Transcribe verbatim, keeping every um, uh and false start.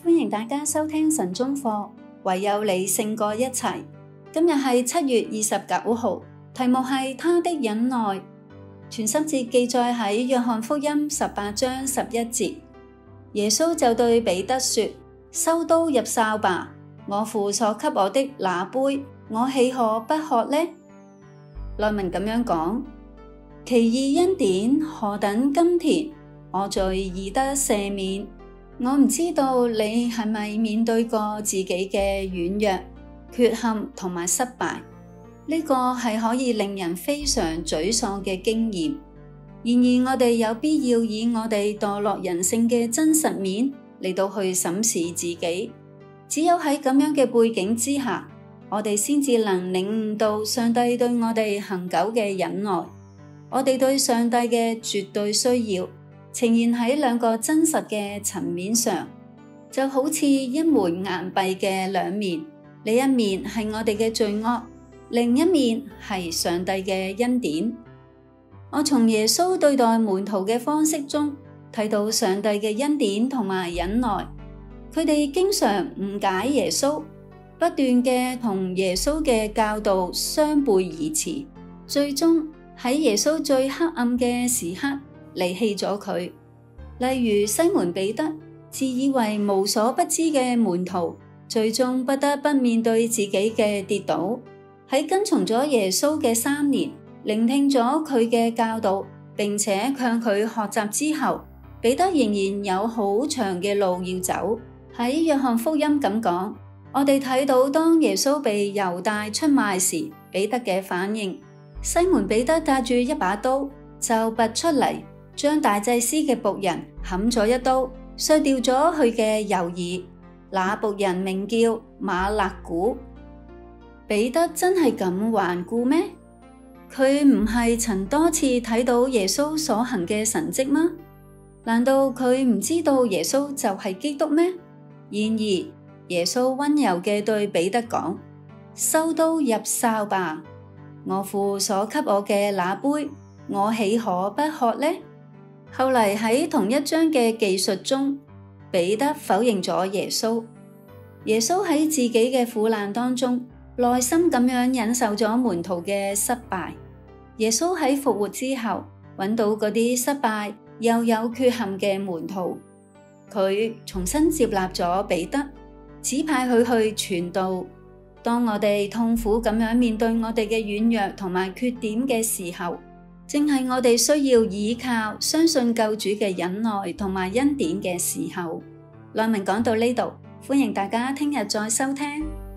歡迎大家收聽晨鐘課，唯有你勝過一切。今日係七月二十九號，題目係他的忍耐。全心節記載喺約翰福音十八章十一節，耶穌就對彼得說：收刀入鞘吧，我父所給我的那杯，我豈可不喝呢？內文咁樣講：奇異恩典何等甘甜，我罪已得赦免。我唔知道你係咪面對過自己嘅軟弱、缺陷同埋失敗，呢個係可以令人非常沮喪嘅經驗。然而我哋有必要以我哋墮落人性嘅真實面嚟到去審視自己。只有喺咁樣嘅背景之下，我哋先至能領悟到上帝對我哋恆久嘅忍耐。我哋對上帝嘅絕對需要呈現喺兩個真實嘅層面上，就好似一枚硬幣嘅兩面，呢一面係我哋嘅罪惡，另一面係上帝嘅恩典。我從耶穌對待門徒嘅方式中睇到上帝嘅恩典同埋忍耐。佢哋經常誤解耶穌，不斷嘅同耶穌嘅教導相背而馳，最終喺耶穌最黑暗嘅時刻離棄咗佢。例如西門彼得，自以為無所不知嘅門徒，最終不得不面對自己嘅跌倒。喺跟從咗耶穌嘅三年，聆聽咗佢嘅教導，並且向佢學習之後，彼得仍然有好長嘅路要走。喺約翰福音咁講，我哋睇到當耶穌被猶大出賣時，彼得嘅反應。西門彼得帶住一把刀就拔出嚟，將大祭司嘅僕人砍咗一刀，削掉咗佢嘅右耳。那僕人名叫馬勒古。彼得真係咁頑固咩？佢唔係曾多次睇到耶穌所行嘅神蹟嗎？難道佢唔知道耶穌就係基督咩？然而耶穌溫柔嘅對彼得講：收刀入鞘吧，我父所給我嘅那杯，我豈可不喝呢？後嚟喺同一章嘅記述中，彼得否認咗耶穌。耶穌喺自己嘅苦難當中，耐心咁樣忍受咗門徒嘅失敗。耶穌喺復活之後，揾到嗰啲失敗又有缺陷嘅門徒，佢重新接納咗彼得，指派佢去傳道。當我哋痛苦咁樣面對我哋嘅軟弱同埋缺點嘅時候，正係我哋需要倚靠、相信救主嘅忍耐同埋恩典嘅時候。內文講到呢度，歡迎大家聽日再收聽。